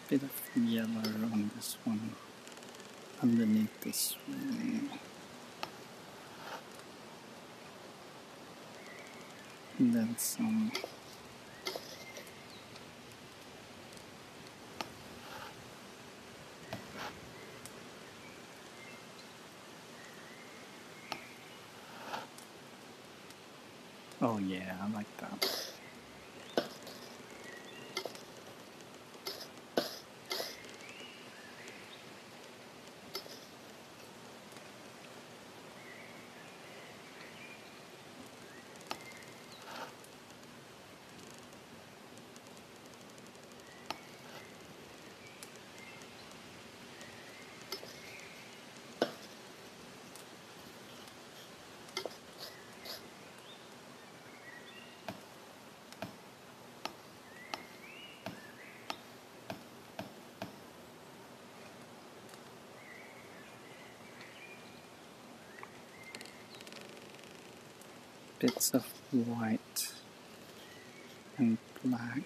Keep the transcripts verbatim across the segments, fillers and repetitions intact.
bit of yellow on this one, underneath this one. And then some oh yeah, I like that. Bits of white and black.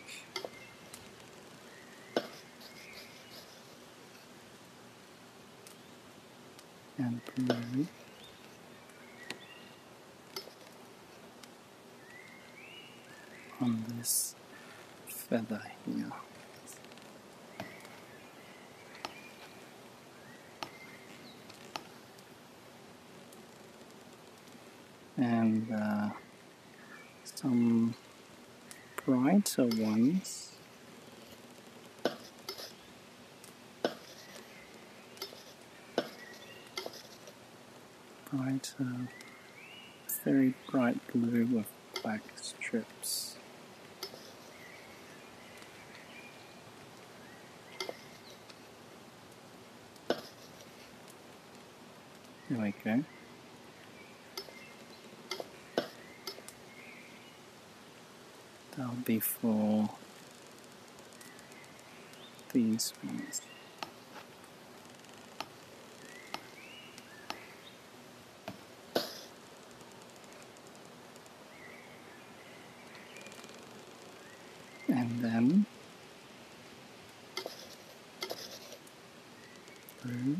And blue. On this feather here. And uh, some brighter ones. Brighter, very bright blue with black strips. There we go. That'll be for these ones. And then blue.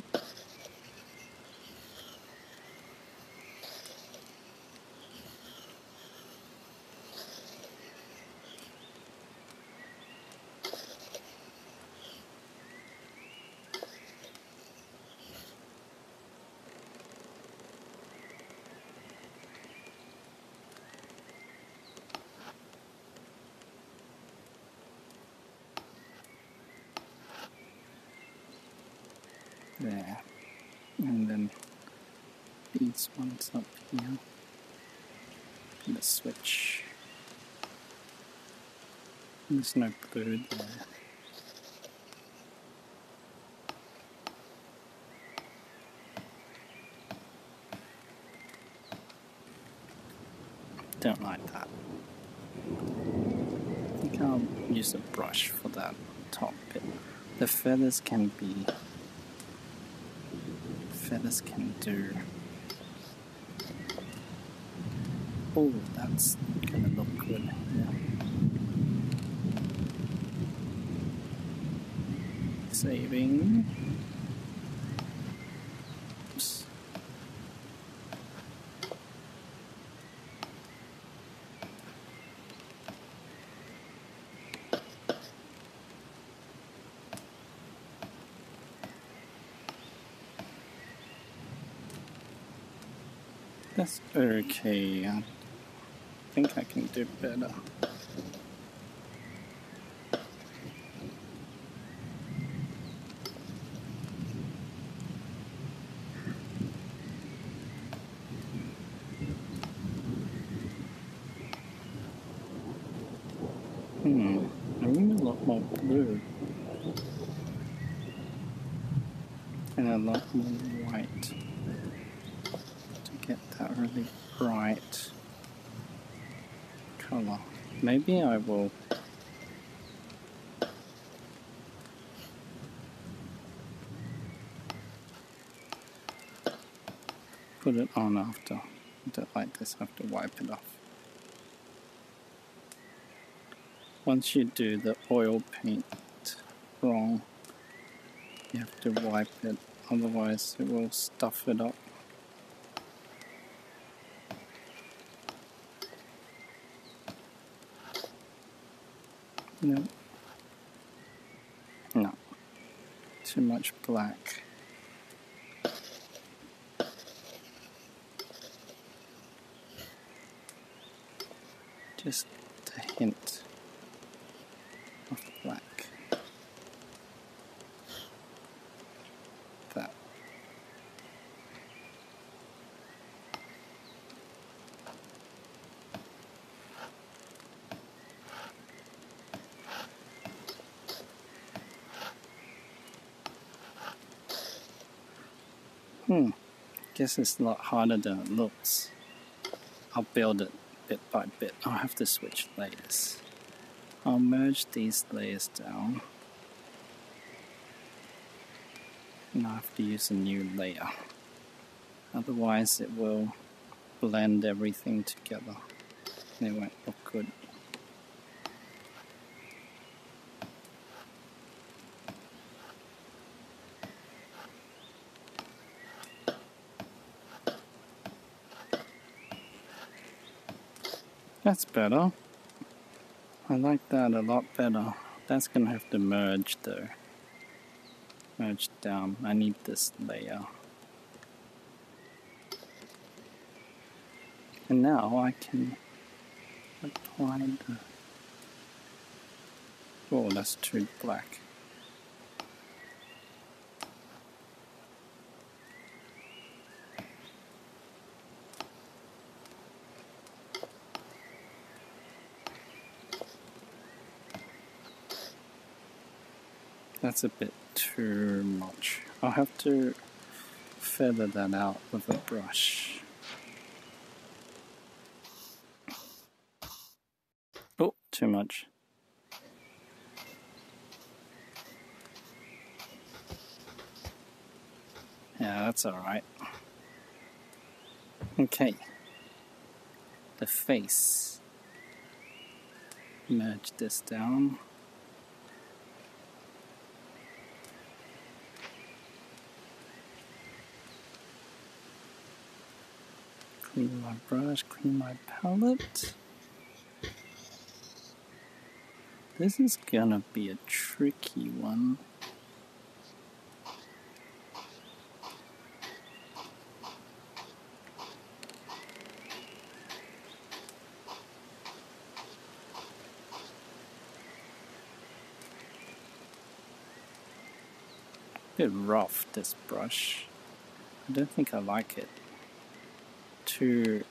There, and then these ones up here, and the switch. There's no blue there. Don't like that. I think I'll use a brush for that top bit. The feathers can be feathers can do. Oh, that's gonna look good. Yeah. Saving. Oops. That's okay. I think I can do better. Hmm, I need a lot more blue. And a lot more white to get that really bright color. Maybe I will put it on after. Do it like this, I have to wipe it off. Once you do the oil paint, wrong. You have to wipe it, otherwise it will stuff it up. No. No. Too much black. Just a hint of black. That. Hmm. Guess it's a lot harder than it looks. I'll build it bit by bit. I'll have to switch layers. I'll merge these layers down. And I have to use a new layer. Otherwise it will blend everything together. And it won't look good. That's better. I like that a lot better. That's gonna have to merge though. Merge down. I need this layer. And now I can apply the... Oh, that's too black. That's a bit too much. I'll have to feather that out with a brush. Oh, too much. Yeah, that's alright. Okay. The face. Merge this down. Clean my brush, clean my palette. This is gonna be a tricky one. A bit rough, this brush. I don't think I like it. Too...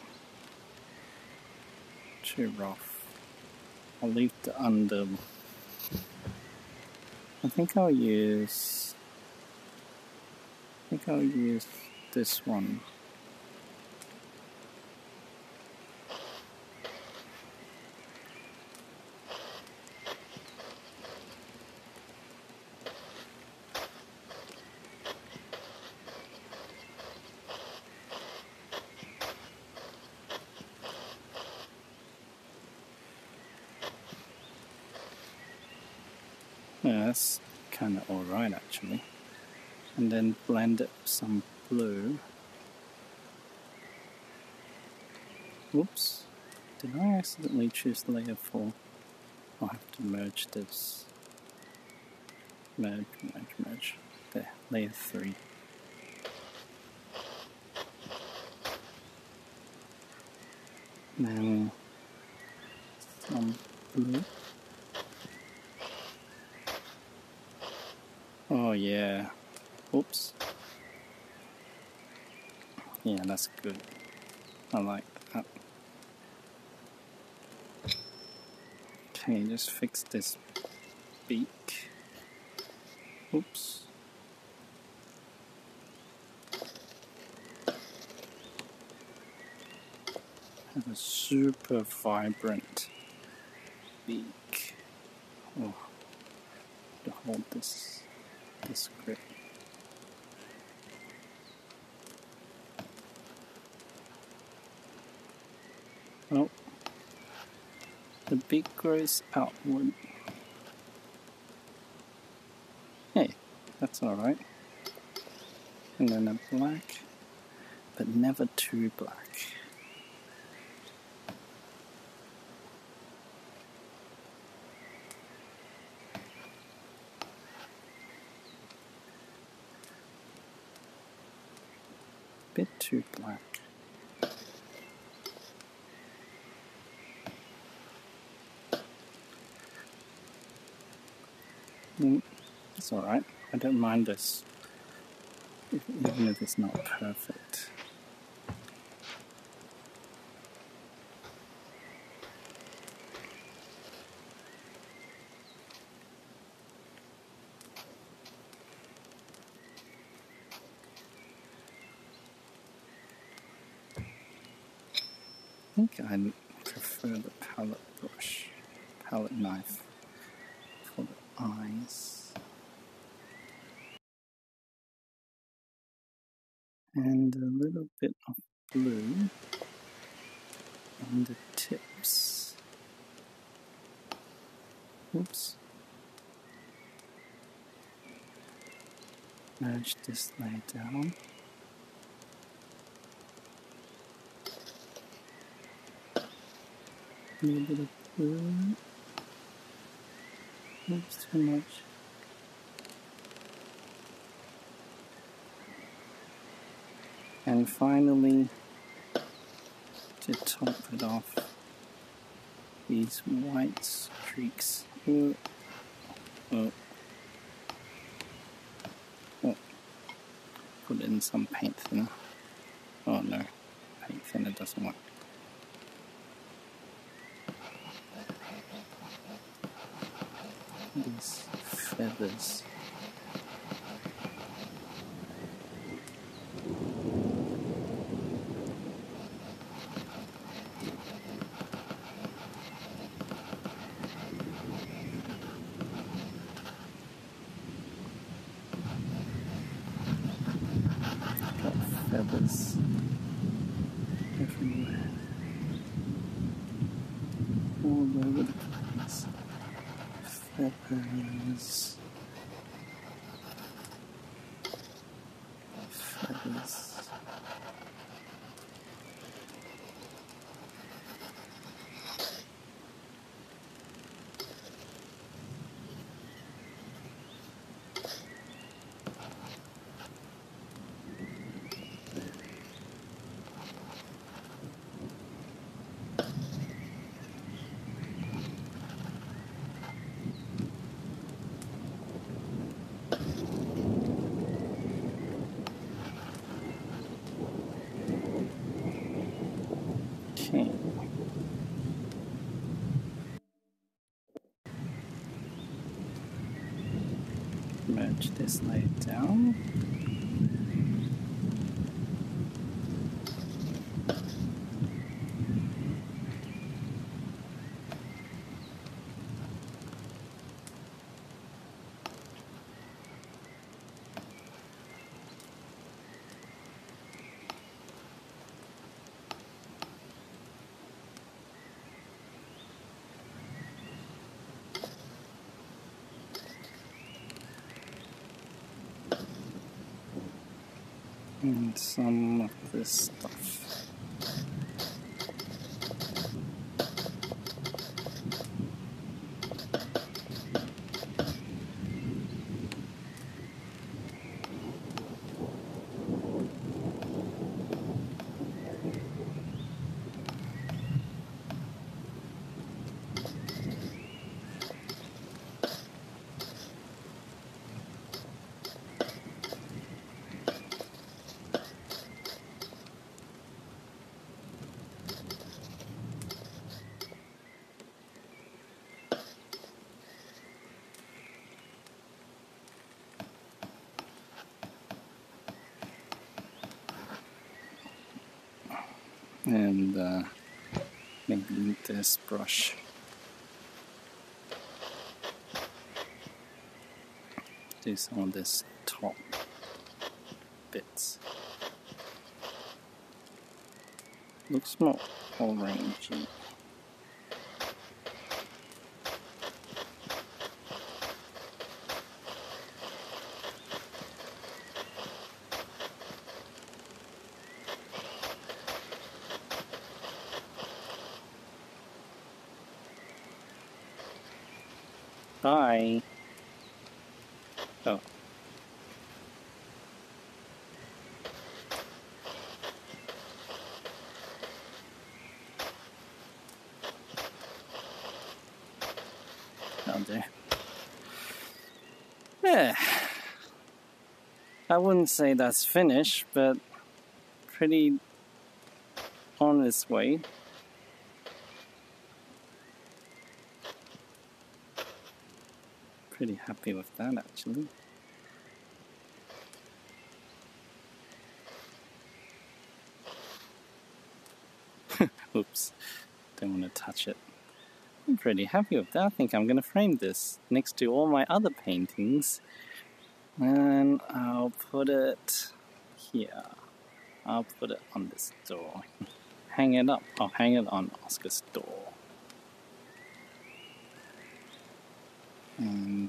too rough. I'll leave the under. I think I'll use... I think I'll use this one. Yeah, that's kind of alright actually. And then blend it with some blue. Oops. Did I accidentally choose layer four? I'll have to merge this. Merge, merge, merge. There, layer three. Then some blue. Oh yeah. Oops. Yeah, that's good. I like that. Okay, just fix this beak. Oops. Have a super vibrant beak. Oh, to hold this this grip. Oh, the beak grows outward. that's alright. And then a black, but never too black. Bit too black. Mm, it's alright. I don't mind this, even if it's not perfect. I think I prefer the palette brush, palette knife for the eyes. And a little bit of blue on the tips. Oops. Merge this layer down. A little bit of blue. Oops, too much. And finally, to top it off, these white streaks. Oh, oh, oh. Put in some paint thinner. Oh no, paint thinner doesn't work. These feathers. Feathers everywhere, all over the place. Feathers, feathers. Okay. Merge this layer down. And some of this stuff. And uh, maybe this brush. Do some of this top bits. Looks more orangey. Hi. Oh. Oh dear. Yeah. I wouldn't say that's finished, but pretty on its way. Pretty happy with that actually. Oops, don't want to touch it. I'm pretty happy with that. I think I'm gonna frame this next to all my other paintings. And I'll put it here. I'll put it on this door. Hang it up. I'll hang it on Oscar's door. And...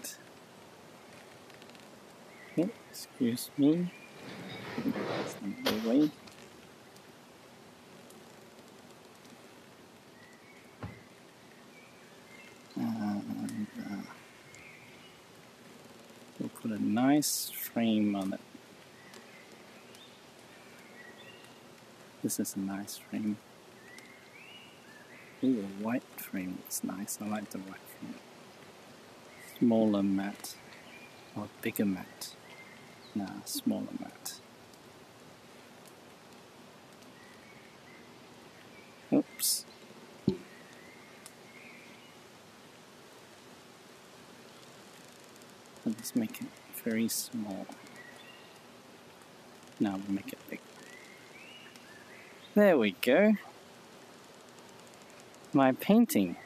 oh, excuse me. That's the way. And uh, we'll put a nice frame on it. This is a nice frame. Ooh, a white frame is nice. I like the white frame. Smaller mat. Or bigger mat. Nah, smaller mat. Oops. Let's make it very small. Now we'll make it big. There we go. My painting.